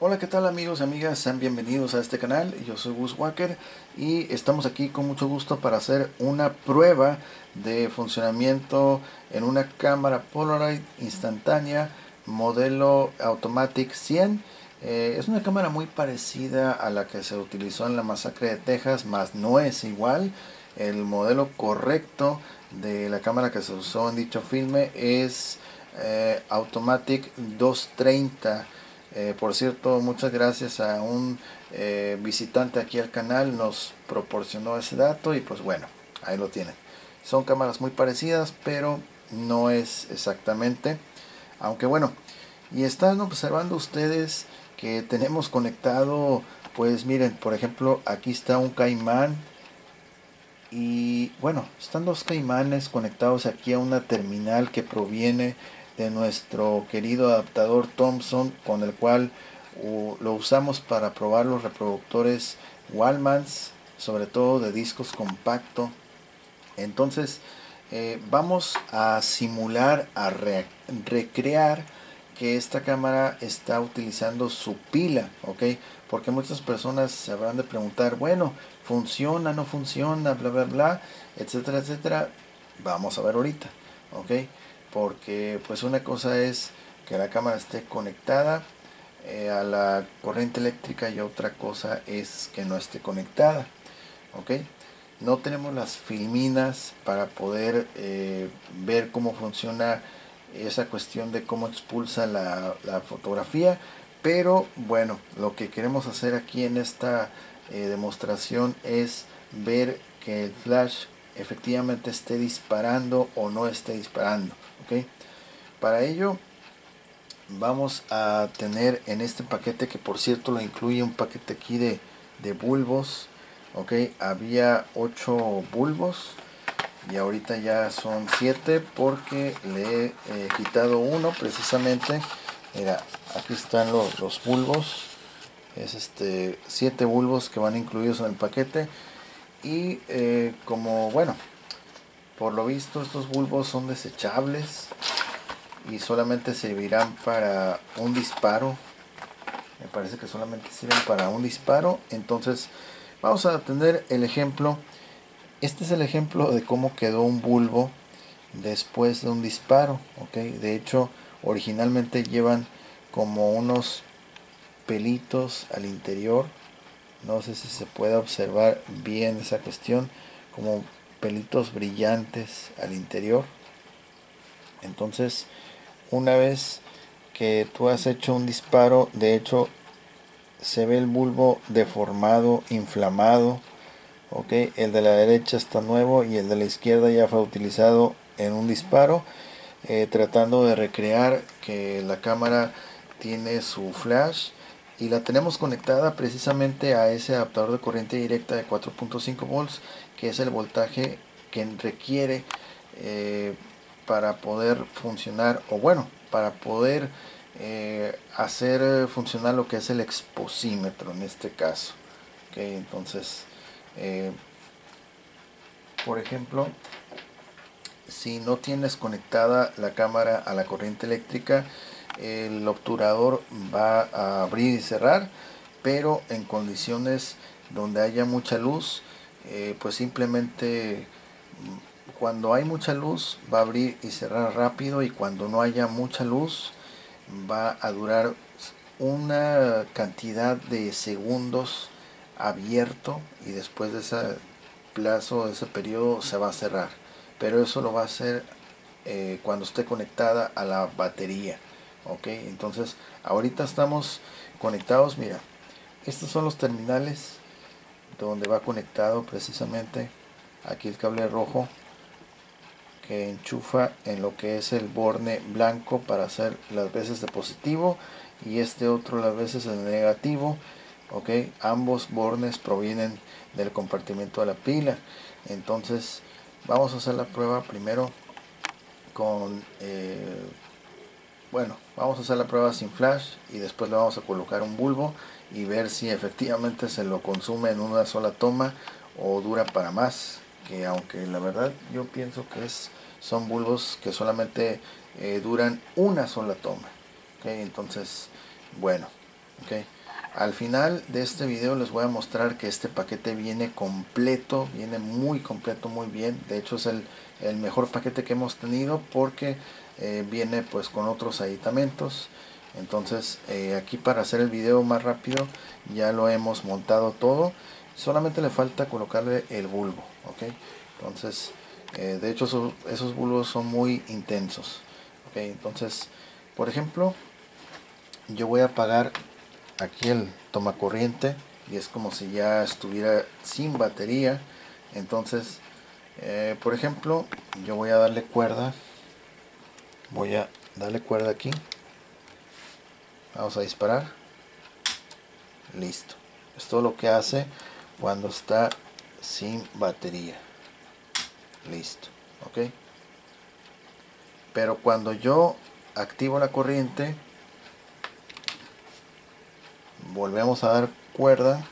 Hola, ¿qué tal amigos y amigas? Sean bienvenidos a este canal. Yo soy Gus Walker y estamos aquí con mucho gusto para hacer una prueba de funcionamiento en una cámara Polaroid instantánea modelo Automatic 100. Es una cámara muy parecida a la que se utilizó en la masacre de Texas, mas no es igual. El modelo correcto de la cámara que se usó en dicho filme es Automatic 230. Por cierto, muchas gracias a un visitante aquí al canal, nos proporcionó ese dato y pues bueno, ahí lo tienen. Son cámaras muy parecidas, pero no es exactamente. Aunque bueno, y están observando ustedes que tenemos conectado, pues miren, por ejemplo, aquí está un caimán. Y bueno, están dos caimanes conectados aquí a una terminal que proviene de nuestro querido adaptador Thomson, con el cual lo usamos para probar los reproductores Wallmans, sobre todo de discos compacto. Entonces vamos a simular, recrear que esta cámara está utilizando su pila, ¿ok? Porque muchas personas se habrán de preguntar, bueno, funciona, no funciona, bla, bla, bla, etcétera, etcétera. Vamos a ver ahorita, ¿ok? Porque pues una cosa es que la cámara esté conectada a la corriente eléctrica y otra cosa es que no esté conectada, ¿ok? No tenemos las filminas para poder ver cómo funciona esa cuestión de cómo expulsa la fotografía, pero bueno, lo que queremos hacer aquí en esta demostración es ver que el flash efectivamente esté disparando o no esté disparando, ¿ok? Para ello vamos a tener en este paquete, que por cierto lo incluye un paquete aquí de bulbos, ok, había 8 bulbos y ahorita ya son 7 porque le he quitado uno precisamente. Mira, aquí están los bulbos, es 7 bulbos que van incluidos en el paquete. Y como bueno, por lo visto estos bulbos son desechables y solamente servirán para un disparo. Me parece que solamente sirven para un disparo. Entonces vamos a tener el ejemplo. Este es el ejemplo de cómo quedó un bulbo después de un disparo, ¿ok? De hecho, originalmente llevan como unos pelitos al interior. No sé si se puede observar bien esa cuestión, como pelitos brillantes al interior. Entonces, una vez que tú has hecho un disparo, de hecho se ve el bulbo deformado, inflamado, ok, el de la derecha está nuevo y el de la izquierda ya fue utilizado en un disparo, tratando de recrear que la cámara tiene su flash y la tenemos conectada precisamente a ese adaptador de corriente directa de 4.5 volts, que es el voltaje que requiere para poder funcionar, o bueno, para poder hacer funcionar lo que es el exposímetro en este caso. Okay, entonces, eh, por ejemplo, si no tienes conectada la cámara a la corriente eléctrica, el obturador va a abrir y cerrar, pero en condiciones donde haya mucha luz, pues simplemente cuando hay mucha luz va a abrir y cerrar rápido, y cuando no haya mucha luz va a durar una cantidad de segundos abierto, y después de ese plazo, de ese periodo, se va a cerrar. Pero eso lo va a hacer cuando esté conectada a la batería, ok. Entonces ahorita estamos conectados. Mira, estos son los terminales donde va conectado precisamente. Aquí el cable rojo que enchufa en lo que es el borne blanco para hacer las veces de positivo, y este otro las veces de negativo, ok. Ambos bornes provienen del compartimento de la pila. Entonces vamos a hacer la prueba primero con bueno, vamos a hacer la prueba sin flash y después le vamos a colocar un bulbo y ver si efectivamente se lo consume en una sola toma o dura para más, que aunque la verdad yo pienso que son bulbos que solamente duran una sola toma, ¿okay? Entonces, bueno, Ok. Al final de este video les voy a mostrar que este paquete viene completo, viene muy completo, muy bien. De hecho es el mejor paquete que hemos tenido porque viene pues con otros aditamentos. Entonces aquí para hacer el video más rápido ya lo hemos montado todo. Solamente le falta colocarle el bulbo, ¿ok? Entonces de hecho esos bulbos son muy intensos, ¿ok? Entonces por ejemplo yo voy a apagar aquí el tomacorriente y es como si ya estuviera sin batería. Entonces por ejemplo yo voy a darle cuerda, voy a darle cuerda aquí, vamos a disparar, listo. Es todo lo que hace cuando está sin batería, listo, ok. Pero cuando yo activo la corriente, volvemos a dar cuerda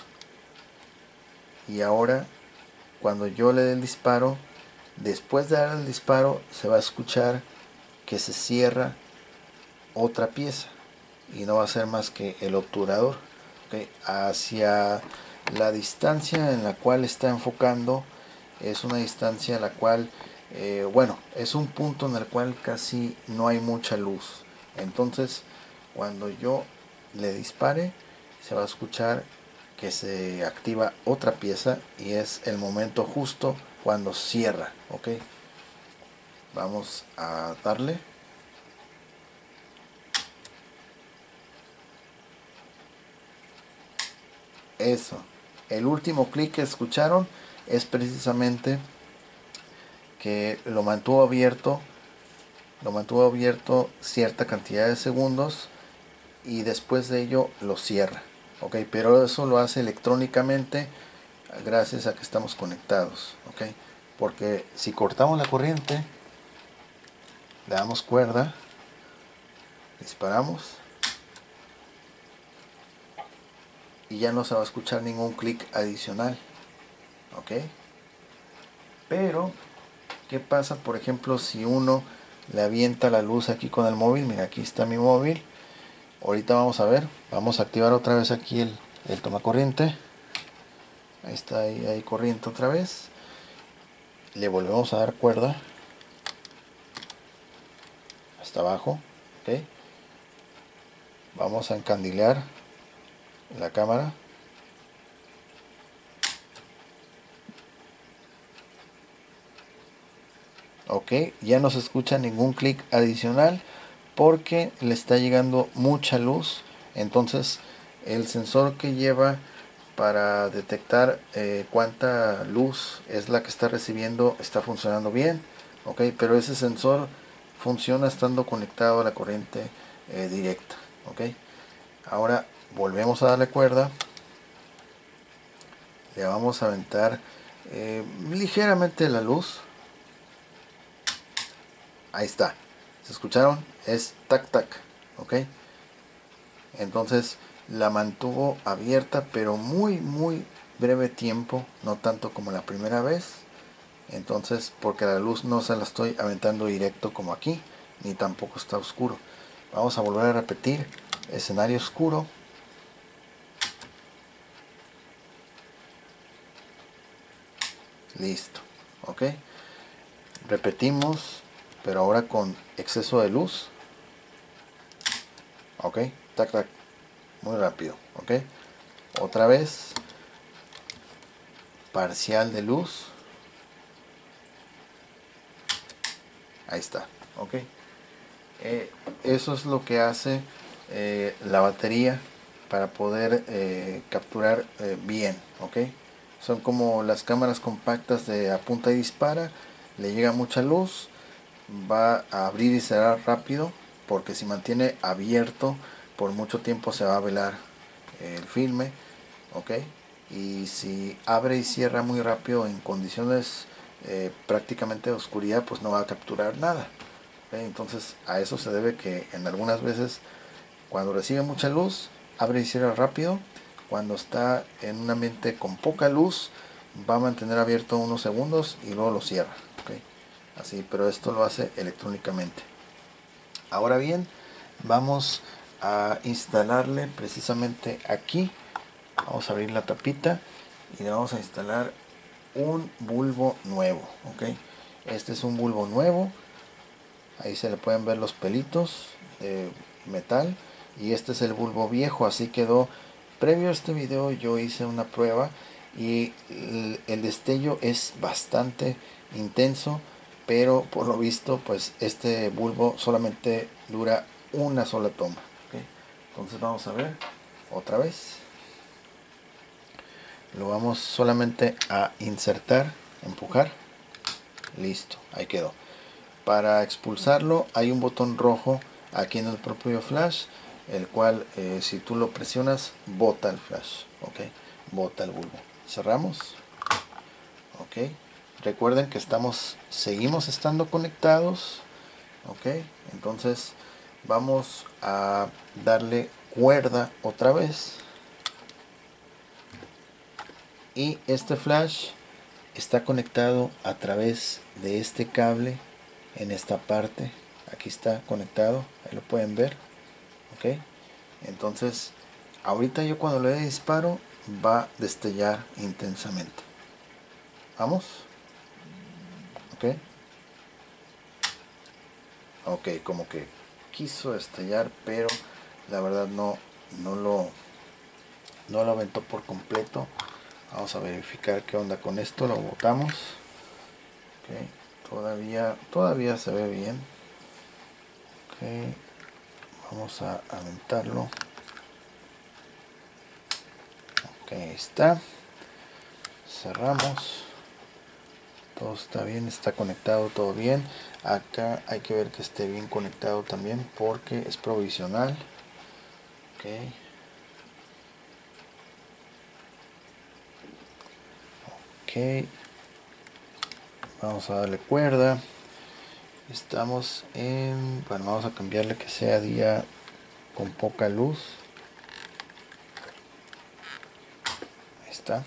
y ahora cuando yo le dé el disparo, después de dar el disparo se va a escuchar que se cierra otra pieza y no va a ser más que el obturador, ¿okay? Hacia la distancia en la cual está enfocando es una distancia en la cual bueno, es un punto en el cual casi no hay mucha luz. Entonces cuando yo le dispare se va a escuchar que se activa otra pieza y es el momento justo cuando cierra, ok. Vamos a darle. Eso, el último clic que escucharon es precisamente que lo mantuvo abierto cierta cantidad de segundos y después de ello lo cierra, ok. Pero eso lo hace electrónicamente gracias a que estamos conectados, ok. Porque si cortamos la corriente, le damos cuerda, disparamos y ya no se va a escuchar ningún clic adicional, ok. Pero ¿qué pasa, por ejemplo, si uno le avienta la luz aquí con el móvil? Mira, aquí está mi móvil. Ahorita vamos a ver. Vamos a activar otra vez aquí el tomacorriente. Ahí está, ahí corriente otra vez. Le volvemos a dar cuerda hasta abajo. ¿Ok? Vamos a encandilar la cámara. Ok, ya no se escucha ningún clic adicional porque le está llegando mucha luz. Entonces el sensor que lleva para detectar cuánta luz es la que está recibiendo está funcionando bien, ok. Pero ese sensor funciona estando conectado a la corriente directa, ok. Ahora volvemos a darle cuerda, le vamos a aventar ligeramente la luz. Ahí está. ¿Se escucharon? Es tac tac. ¿Ok? Entonces la mantuvo abierta pero muy breve tiempo. No tanto como la primera vez. Entonces porque la luz no se la estoy aventando directo como aquí. Ni tampoco está oscuro. Vamos a volver a repetir. Escenario oscuro. Listo. ¿Ok? Repetimos. Pero ahora con exceso de luz. ¿Ok? Tac tac. Muy rápido. ¿Ok? Otra vez. Parcial de luz. Ahí está. ¿Ok? Eso es lo que hace la batería para poder capturar bien. ¿Ok? Son como las cámaras compactas de apunta y dispara. Le llega mucha luz. Va a abrir y cerrar rápido. Porque si mantiene abierto por mucho tiempo se va a velar el filme. ¿Ok? Y si abre y cierra muy rápido en condiciones prácticamente de oscuridad, pues no va a capturar nada. ¿Ok? Entonces a eso se debe que en algunas veces cuando recibe mucha luz abre y cierra rápido. Cuando está en un ambiente con poca luz va a mantener abierto unos segundos y luego lo cierra. ¿Ok? Así, pero esto lo hace electrónicamente. Ahora bien, vamos a instalarle precisamente aquí. Vamos a abrir la tapita y le vamos a instalar un bulbo nuevo. Ok, este es un bulbo nuevo, ahí se le pueden ver los pelitos de metal, y este es el bulbo viejo. Así quedó. Previo a este video yo hice una prueba y el destello es bastante intenso, pero por lo visto pues este bulbo solamente dura una sola toma. ¿Ok? Entonces vamos a ver otra vez. Lo vamos solamente a insertar, empujar, listo, ahí quedó. Para expulsarlo hay un botón rojo aquí en el propio flash, el cual si tú lo presionas bota el flash. Ok, bota el bulbo. Cerramos. Ok, recuerden que seguimos estando conectados. Ok, entonces vamos a darle cuerda otra vez, y este flash está conectado a través de este cable en esta parte. Aquí está conectado, ahí lo pueden ver. Ok, entonces ahorita yo cuando le disparo va a destellar intensamente. Vamos. Ok, ok, como que quiso destellar, pero la verdad no lo aventó por completo. Vamos a verificar qué onda con esto. Lo botamos. Ok, todavía se ve bien. Ok, vamos a aventarlo. Ok, ahí está. Cerramos. Todo está bien, está conectado todo bien. Acá hay que ver que esté bien conectado también porque es provisional. Ok. Ok. Vamos a darle cuerda. Estamos en... Bueno, vamos a cambiarle que sea día con poca luz. Ahí está.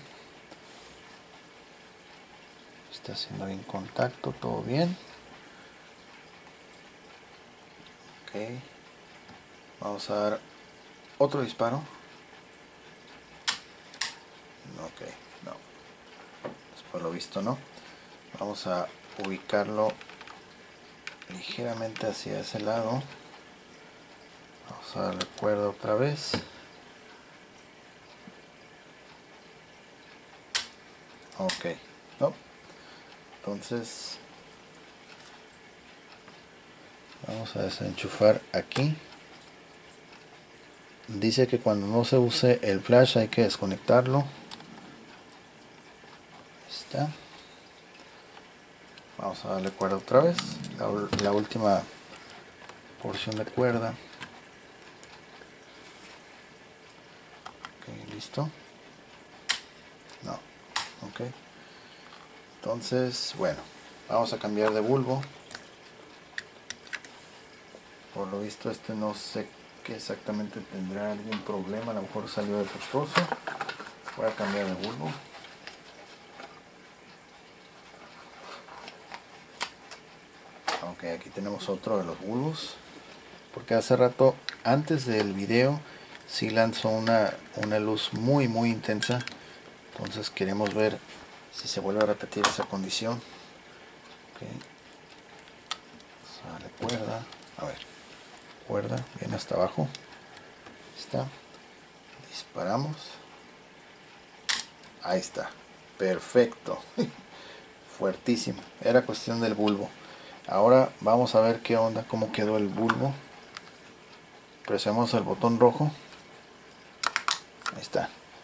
Está haciendo bien contacto, todo bien. Ok. Vamos a dar otro disparo. Ok, no. Por lo visto no. Vamos a ubicarlo ligeramente hacia ese lado. Vamos a darle cuerda otra vez. Ok, no. Entonces vamos a desenchufar aquí. Dice que cuando no se use el flash hay que desconectarlo. Ahí está. Vamos a darle cuerda otra vez. La última porción de cuerda. Ok, listo. No. Ok. Entonces, bueno, vamos a cambiar de bulbo. Por lo visto este no sé qué exactamente tendrá algún problema. A lo mejor salió defectuoso. Voy a cambiar de bulbo. Ok, aquí tenemos otro de los bulbos. Porque hace rato, antes del video, sí lanzó una luz muy intensa. Entonces queremos ver si se vuelve a repetir esa condición. Ok. Sale cuerda. A ver. Cuerda. Bien hasta abajo. Está. Disparamos. Ahí está. Perfecto. Fuertísimo. Era cuestión del bulbo. Ahora vamos a ver qué onda, cómo quedó el bulbo. Presionamos el botón rojo. Ahí está.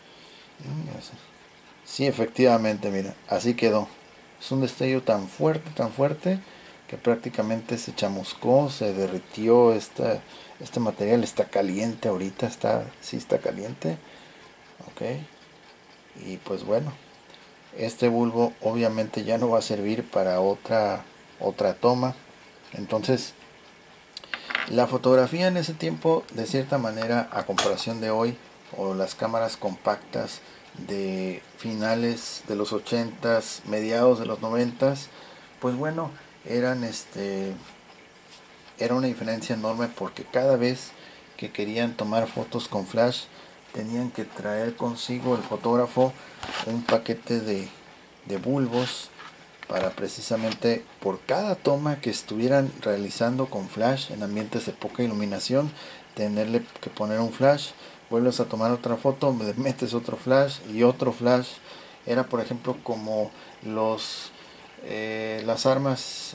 Sí, efectivamente, mira, así quedó. Es un destello tan fuerte, que prácticamente se chamuscó, se derritió. Este material está caliente ahorita, sí está caliente. Ok. Y pues bueno, este bulbo obviamente ya no va a servir para otra toma. Entonces, la fotografía en ese tiempo, de cierta manera, a comparación de hoy, o las cámaras compactas de finales de los 80s, mediados de los 90s, pues bueno, era una diferencia enorme, porque cada vez que querían tomar fotos con flash tenían que traer consigo el fotógrafo un paquete de bulbos para precisamente por cada toma que estuvieran realizando con flash en ambientes de poca iluminación tenerle que poner un flash. Vuelves a tomar otra foto, le metes otro flash y otro flash. Era por ejemplo como las armas,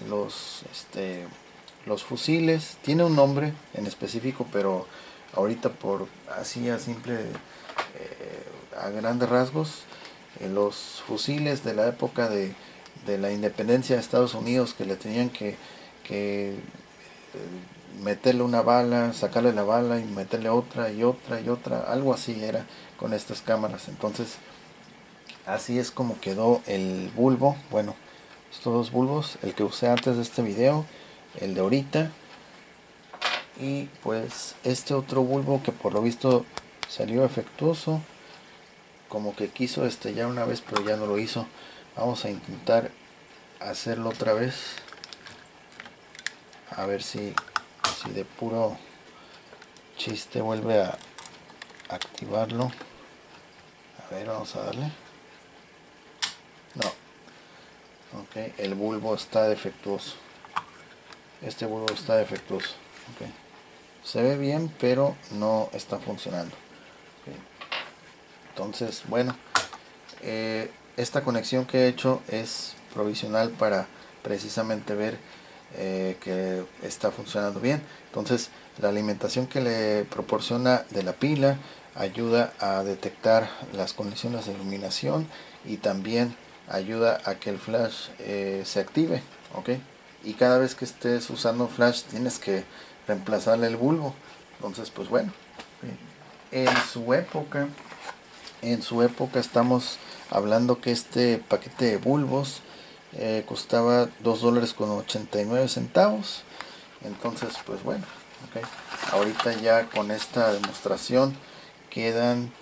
los fusiles. Tiene un nombre en específico, pero ahorita por así a simple a grandes rasgos, los fusiles de la época de la independencia de Estados Unidos, que le tenían que meterle una bala, sacarle la bala y meterle otra y otra y otra, algo así era con estas cámaras. Entonces así es como quedó el bulbo. Bueno, estos dos bulbos, el que usé antes de este video, el de ahorita, y pues este otro bulbo que por lo visto salió defectuoso, como que quiso destellar una vez pero ya no lo hizo. Vamos a intentar hacerlo otra vez, a ver si de puro chiste vuelve a activarlo. A ver, vamos a darle. No, ok, el bulbo está defectuoso. Este bulbo está defectuoso. Okay. Se ve bien pero no está funcionando. Okay. Entonces, bueno, esta conexión que he hecho es provisional para precisamente ver que está funcionando bien. Entonces la alimentación que le proporciona de la pila ayuda a detectar las condiciones de iluminación y también ayuda a que el flash se active, ¿ok? Y cada vez que estés usando flash tienes que reemplazarle el bulbo. Entonces pues bueno, en su época estamos hablando que este paquete de bulbos costaba $2.89. Entonces pues bueno, okay. Ahorita ya con esta demostración quedan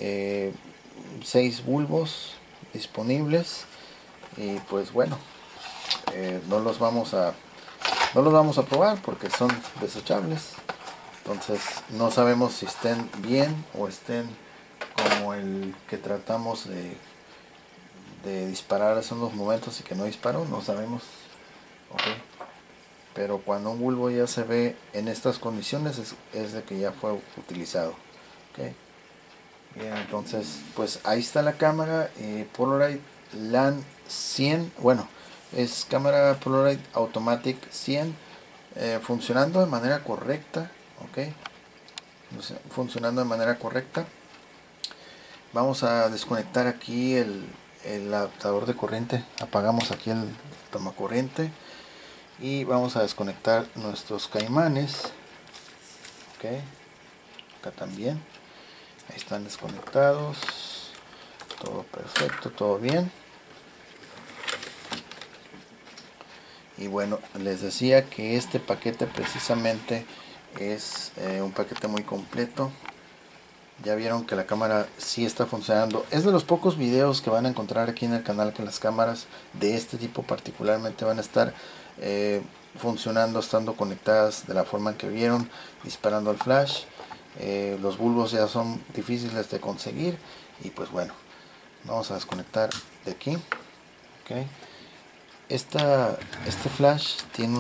6 bulbos disponibles y pues bueno, no los vamos a probar porque son desechables. Entonces no sabemos si estén bien o estén como el que tratamos de disparar hace unos momentos y que no disparó, no sabemos. Okay. Pero cuando un bulbo ya se ve en estas condiciones es de que ya fue utilizado. Okay. Bien, entonces pues ahí está la cámara Polaroid LAN 100. Bueno, es cámara Polaroid Automatic 100 funcionando de manera correcta. Okay. Funcionando de manera correcta. Vamos a desconectar aquí el adaptador de corriente. Apagamos aquí el tomacorriente y vamos a desconectar nuestros caimanes. Ok, acá también. Ahí están desconectados. Todo perfecto, todo bien. Y bueno, les decía que este paquete precisamente es un paquete muy completo. Ya vieron que la cámara sí está funcionando. Es de los pocos videos que van a encontrar aquí en el canal que las cámaras de este tipo particularmente van a estar funcionando, estando conectadas de la forma en que vieron, disparando al flash. Los bulbos ya son difíciles de conseguir y pues bueno, vamos a desconectar de aquí. Okay. Este flash tiene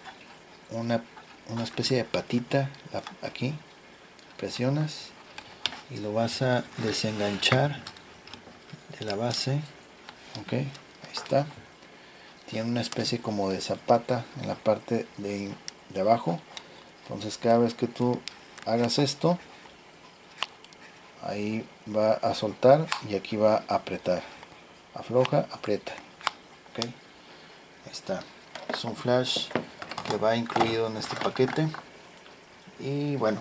una especie de patita aquí. Presionas y lo vas a desenganchar de la base. Ok, ahí está. Tiene una especie como de zapata en la parte de abajo. Entonces cada vez que tú hagas esto, ahí va a soltar y aquí va a apretar. Afloja, aprieta. Ok, ahí está. Es un flash que va incluido en este paquete. Y bueno,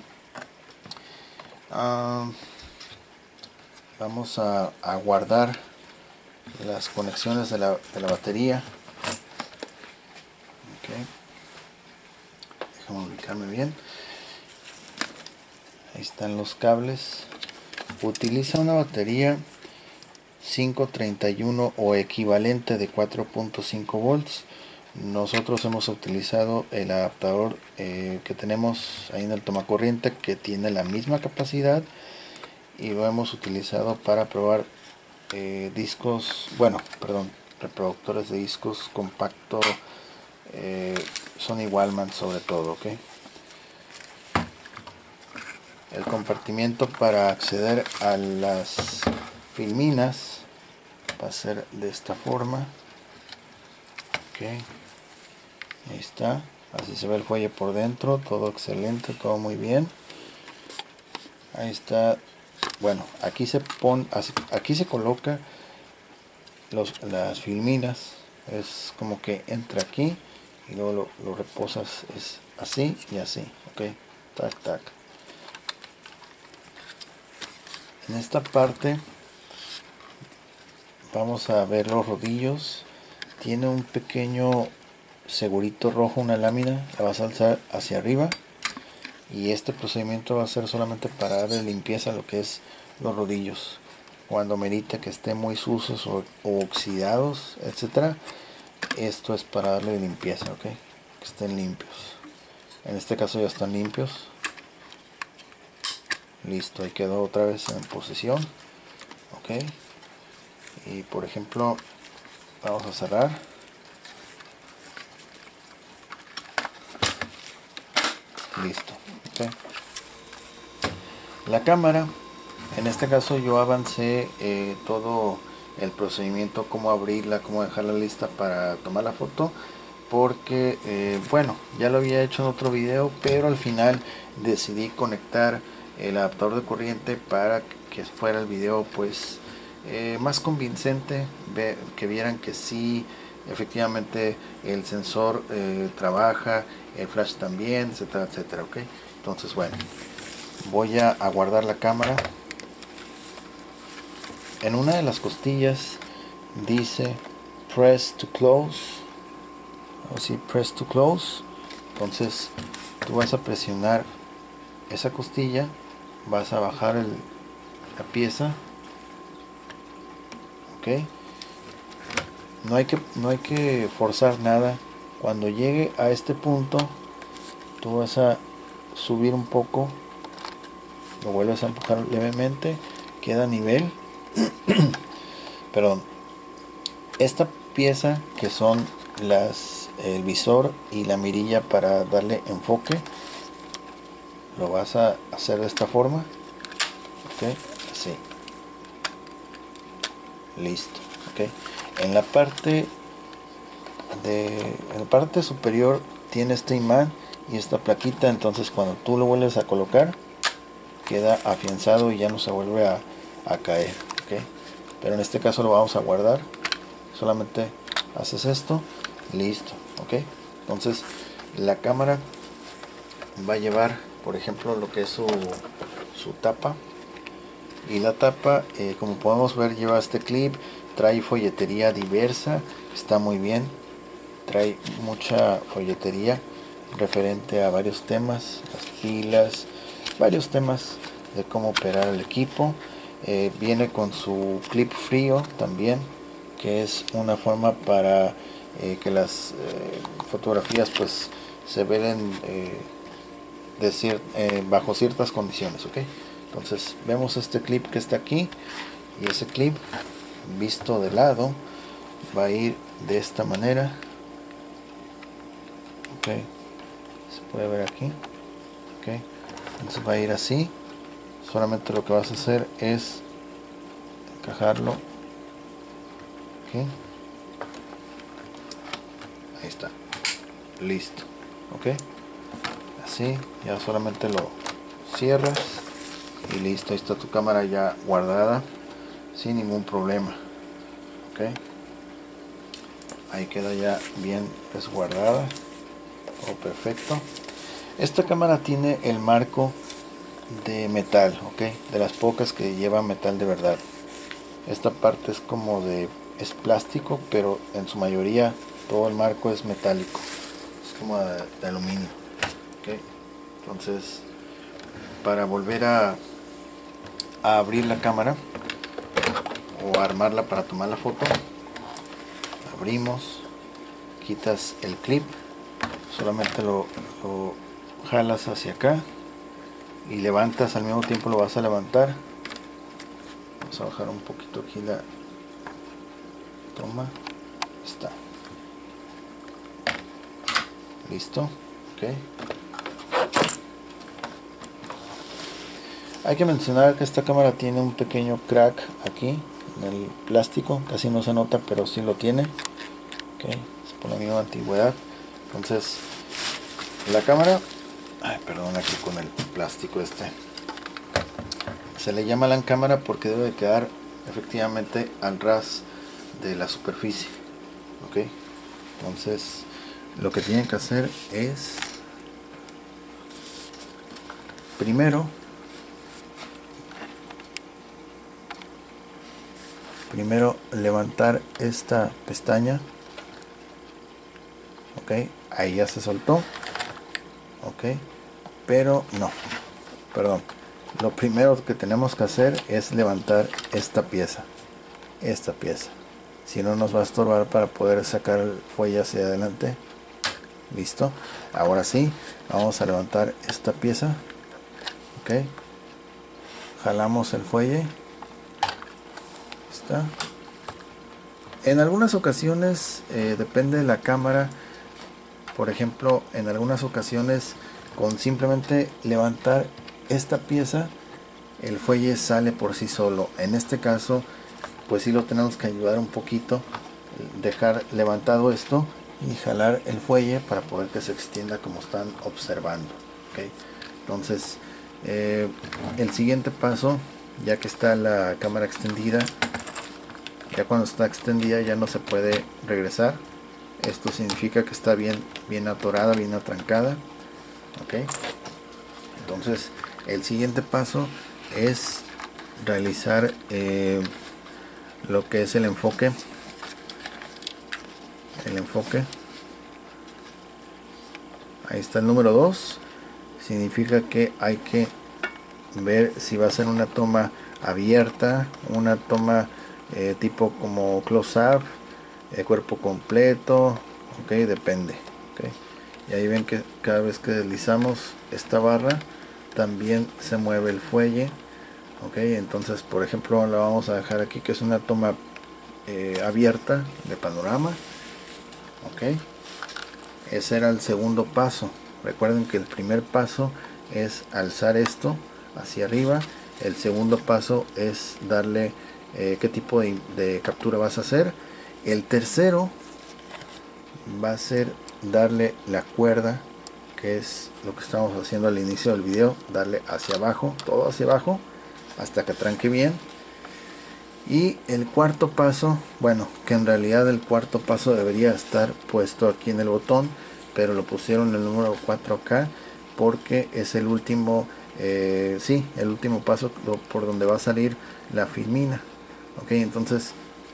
vamos a guardar las conexiones de la batería. Okay. Déjame ubicarme bien. Ahí están los cables. Utiliza una batería 531 o equivalente de 4.5 volts. nosotros hemos utilizado el adaptador que tenemos ahí en el tomacorriente, que tiene la misma capacidad, y lo hemos utilizado para probar discos, bueno, perdón, reproductores de discos compacto, Sony Walkman sobre todo, ¿ok? El compartimiento para acceder a las filminas va a ser de esta forma, ok, ahí está, así se ve el fuelle por dentro, todo excelente, todo muy bien. Ahí está. Bueno, aquí se pone, aquí se coloca las filminas. Es como que entra aquí y luego lo reposas, es así y así, ok, tac tac. En esta parte vamos a ver los rodillos. Tiene un pequeño segurito rojo, una lámina, la vas a alzar hacia arriba, y este procedimiento va a ser solamente para darle limpieza a lo que es los rodillos. Cuando merita que estén muy sucios o oxidados, etcétera, esto es para darle limpieza, ok, que estén limpios. En este caso ya están limpios. Listo, ahí quedó otra vez en posición, ok. Y por ejemplo, vamos a cerrar. Listo, ok. La cámara, en este caso yo avancé todo el procedimiento, cómo abrirla, cómo dejarla lista para tomar la foto, porque bueno, ya lo había hecho en otro video, pero al final decidí conectar el adaptador de corriente para que fuera el video pues más convincente, que vieran que sí, efectivamente el sensor trabaja, el flash también, etcétera, etcétera, ok. Entonces bueno, voy a guardar la cámara. En una de las costillas dice press to close, así, press to close. Entonces tú vas a presionar esa costilla, vas a bajar la pieza, ok. No hay que forzar nada. Cuando llegue a este punto, tú vas a subir un poco, lo vuelves a empujar levemente, queda a nivel. Perdón, esta pieza que son el visor y la mirilla para darle enfoque, lo vas a hacer de esta forma, ok, así, listo, ok. En la parte superior tiene este imán y esta plaquita, entonces cuando tú lo vuelves a colocar queda afianzado y ya no se vuelve a caer, ok. Pero en este caso lo vamos a guardar, solamente haces esto, listo, ok. Entonces la cámara va a llevar, por ejemplo, lo que es su tapa, y la tapa, como podemos ver, lleva este clip, trae folletería diversa, está muy bien, trae mucha folletería referente a varios temas, las pilas, varios temas de cómo operar el equipo. Viene con su clip frío también, que es una forma para que las fotografías pues se ven bajo ciertas condiciones, ok. Entonces vemos este clip que está aquí, y ese clip visto de lado va a ir de esta manera, ok, se puede ver aquí, ok. Entonces va a ir así. Solamente lo que vas a hacer es encajarlo, ok, ahí está, listo, ok. Así ya solamente lo cierras y listo. Ahí está tu cámara ya guardada sin ningún problema, ok. Ahí queda ya bien resguardada, todo perfecto. Esta cámara tiene el marco de metal, ok, de las pocas que lleva metal de verdad. Esta parte es como es plástico, pero en su mayoría todo el marco es metálico, es como de aluminio, ok. Entonces, para volver a abrir la cámara o armarla para tomar la foto, abrimos, quitas el clip, solamente lo jalas hacia acá y levantas, al mismo tiempo lo vas a levantar. Vamos a bajar un poquito aquí la toma. Está listo. Ok. Hay que mencionar que esta cámara tiene un pequeño crack aquí en el plástico, casi no se nota, pero sí lo tiene. Ok, es por la misma antigüedad. Entonces la cámara, perdón, aquí con el plástico este, se le llama la cámara porque debe de quedar efectivamente al ras de la superficie. Ok, entonces lo que tienen que hacer es primero levantar esta pestaña. Ok, ahí ya se soltó. Ok, pero no, perdón, lo primero que tenemos que hacer es levantar esta pieza, si no nos va a estorbar para poder sacar el fuelle hacia adelante. Listo, ahora sí, vamos a levantar esta pieza. Ok, jalamos el fuelle. Está. En algunas ocasiones, depende de la cámara, por ejemplo, en algunas ocasiones con simplemente levantar esta pieza el fuelle sale por sí solo. En este caso pues sí lo tenemos que ayudar un poquito, dejar levantado esto y jalar el fuelle para poder que se extienda como están observando. ¿Okay? Entonces el siguiente paso, ya que está la cámara extendida, ya cuando está extendida ya no se puede regresar. Esto significa que está bien atorada, bien atrancada. ¿Okay? Entonces el siguiente paso es realizar lo que es el enfoque. Ahí está el número 2. Significa que hay que ver si va a ser una toma abierta, una toma tipo como close-up, cuerpo completo. Ok, depende. Okay. Y ahí ven que cada vez que deslizamos esta barra también se mueve el fuelle. Ok, entonces por ejemplo la vamos a dejar aquí que es una toma abierta de panorama. Ok, ese era el segundo paso. Recuerden que el primer paso es alzar esto hacia arriba. El segundo paso es darle qué tipo de captura vas a hacer. El tercero va a ser darle la cuerda, que es lo que estamos haciendo al inicio del video, darle hacia abajo, todo hacia abajo hasta que tranque bien. Y el cuarto paso, bueno, que en realidad el cuarto paso debería estar puesto aquí en el botón, pero lo pusieron el número 4 acá porque es el último, sí, el último paso por donde va a salir la filmina. Ok, entonces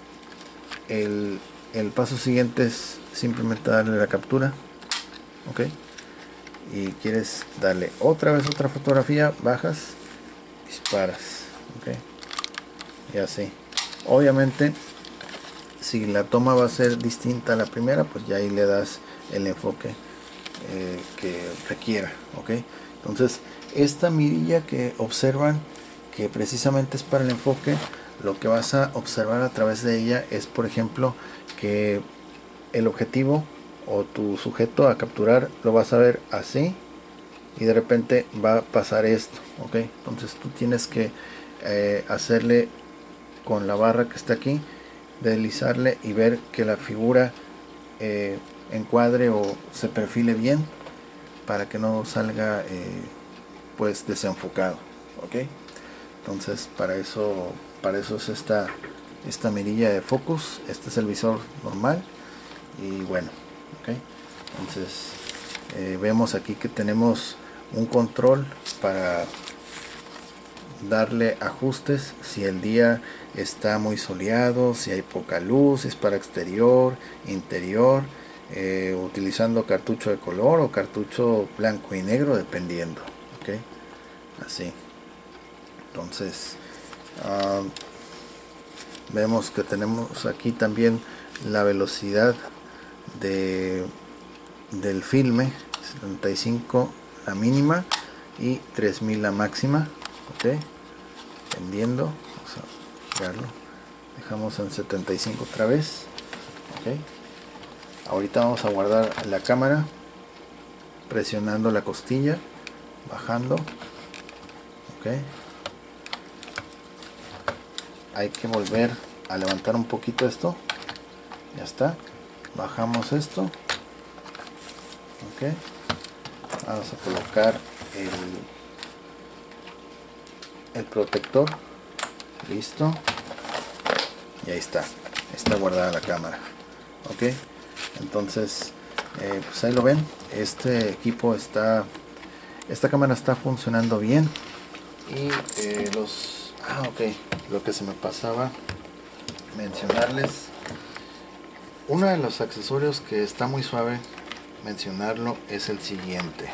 el paso siguiente es simplemente darle la captura. Ok, y quieres darle otra vez otra fotografía, bajas, disparas. Ok, y así. Obviamente si la toma va a ser distinta a la primera, pues ya ahí le das el enfoque que requiera. Ok, entonces esta mirilla que observan, que precisamente es para el enfoque, lo que vas a observar a través de ella es, por ejemplo, que el objetivo o tu sujeto a capturar lo vas a ver así y de repente va a pasar esto. Ok, entonces tú tienes que hacerle con la barra que está aquí, deslizarle y ver que la figura encuadre o se perfile bien para que no salga pues desenfocado. Ok, entonces para eso es esta mirilla de focus. Este es el visor normal y bueno. Ok, entonces vemos aquí que tenemos un control para darle ajustes si el día está muy soleado, si hay poca luz, si es para exterior, interior, utilizando cartucho de color o cartucho blanco y negro dependiendo. Ok, así. Entonces vemos que tenemos aquí también la velocidad del filme, 75 la mínima y 3000 la máxima. Ok, tendiendo, vamos a girarlo, dejamos en 75 otra vez. Ok, ahorita vamos a guardar la cámara presionando la costilla, bajando. Ok, hay que volver a levantar un poquito esto, ya está, bajamos esto. Ok, vamos a colocar el protector, listo, y ahí está guardada la cámara. Ok, entonces pues ahí lo ven, este equipo esta cámara está funcionando bien. Y ok, lo que se me pasaba mencionarles, uno de los accesorios que está muy suave mencionarlo es el siguiente.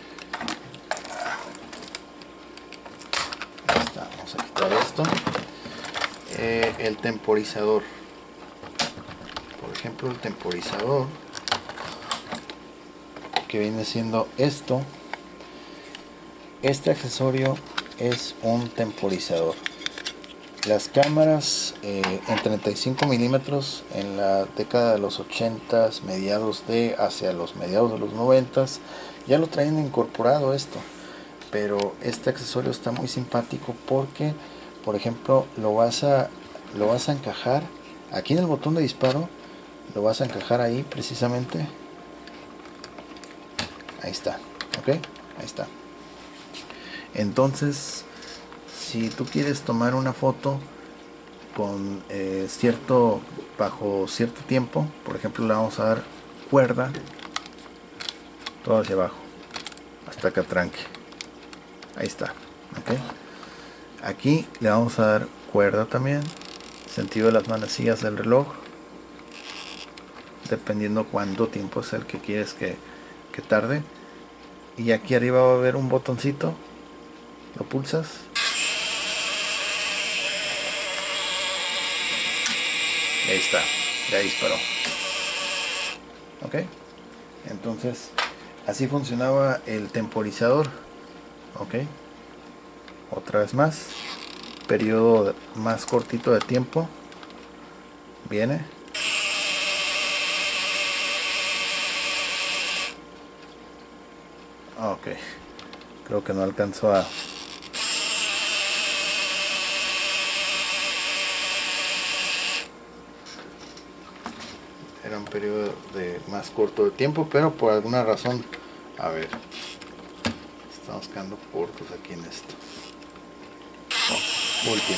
Ahí está, vamos a quitar esto. El temporizador, por ejemplo, el temporizador que viene siendo esto, este accesorio es un temporizador. Las cámaras en 35 milímetros en la década de los 80, hacia los mediados de los 90, ya lo traen incorporado esto, pero este accesorio está muy simpático porque, por ejemplo, lo vas a encajar aquí en el botón de disparo, lo vas a encajar ahí precisamente, ahí está. Ok, ahí está. Entonces, si tú quieres tomar una foto con bajo cierto tiempo, por ejemplo, le vamos a dar cuerda todo hacia abajo hasta acá tranque, ahí está. Ok, aquí le vamos a dar cuerda también, sentido de las manecillas del reloj, dependiendo cuánto tiempo es el que quieres que tarde. Y aquí arriba va a haber un botoncito, lo pulsas, y ahí está, ya disparó. Ok, entonces así funcionaba el temporizador. Ok, otra vez más, periodo más cortito de tiempo, viene, ok, creo que no alcanzó a, era un periodo de más corto de tiempo, pero por alguna razón, a ver, estamos quedando cortos aquí en esto. Último,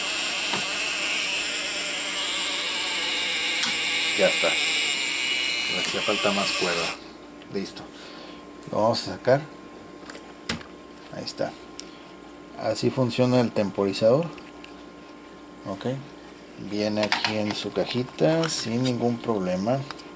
ya está, le hacía falta más cuerda, listo, lo vamos a sacar, ahí está. Así funciona el temporizador. Ok, viene aquí en su cajita sin ningún problema.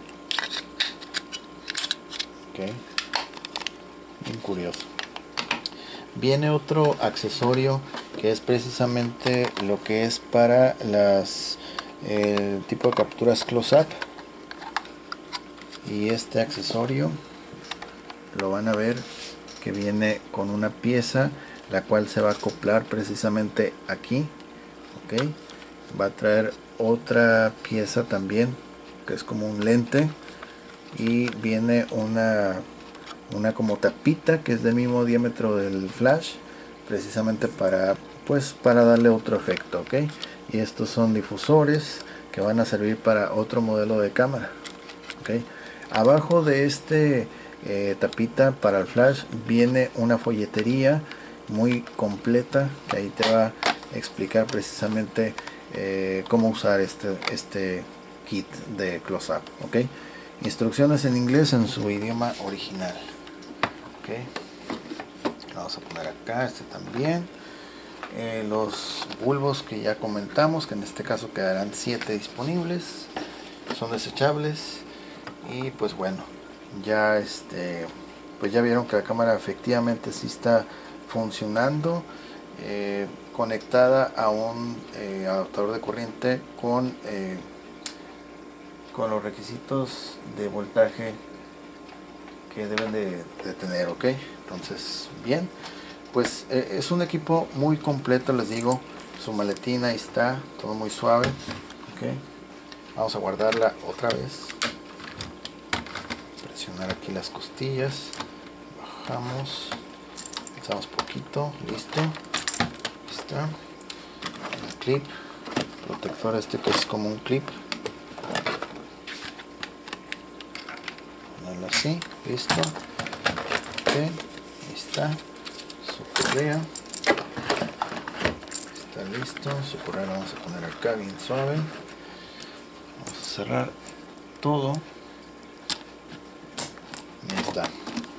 Ok, bien curioso. Viene otro accesorio que es precisamente lo que es para las tipo de capturas close-up, y este accesorio lo van a ver que viene con una pieza la cual se va a acoplar precisamente aquí. Ok, va a traer otra pieza también que es como un lente, y viene una como tapita que es del mismo diámetro del flash, precisamente para darle otro efecto. Ok, y estos son difusores que van a servir para otro modelo de cámara. Ok, abajo de este tapita para el flash viene una folletería muy completa que ahí te va a explicar precisamente cómo usar este kit de close-up. Ok, instrucciones en inglés en su idioma original. Ok, vamos a poner acá este también. Los bulbos que ya comentamos, que en este caso quedarán 7 disponibles, son desechables. Y pues bueno, ya pues ya vieron que la cámara efectivamente sí está funcionando, conectada a un adaptador de corriente con con los requisitos de voltaje que deben de tener, ok. Entonces, bien, pues es un equipo muy completo, les digo. Su maletina ahí está, todo muy suave, ok. Vamos a guardarla otra vez, presionar aquí las costillas, bajamos, alzamos poquito, listo, está el clip protector, este que es como un clip, ponerlo así, listo, ok, ahí está su correa, está listo. Su correa la vamos a poner acá bien suave, vamos a cerrar todo y ya está,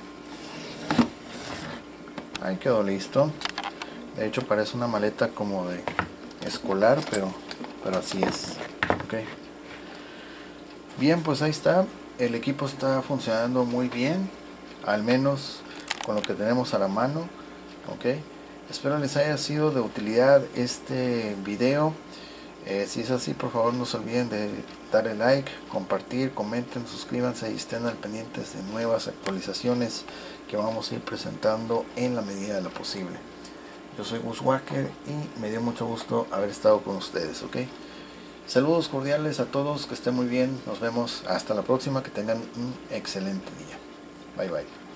ahí quedó listo. De hecho parece una maleta como de escolar, pero así es, ok. Bien, pues ahí está, el equipo está funcionando muy bien, al menos con lo que tenemos a la mano, ok. Espero les haya sido de utilidad este video. Si es así, por favor no se olviden de darle like, compartir, comenten, suscríbanse y estén al pendientes de nuevas actualizaciones que vamos a ir presentando en la medida de lo posible. Yo soy Gus Walker y me dio mucho gusto haber estado con ustedes, ok. Saludos cordiales a todos, que estén muy bien, nos vemos hasta la próxima, que tengan un excelente día. Bye bye.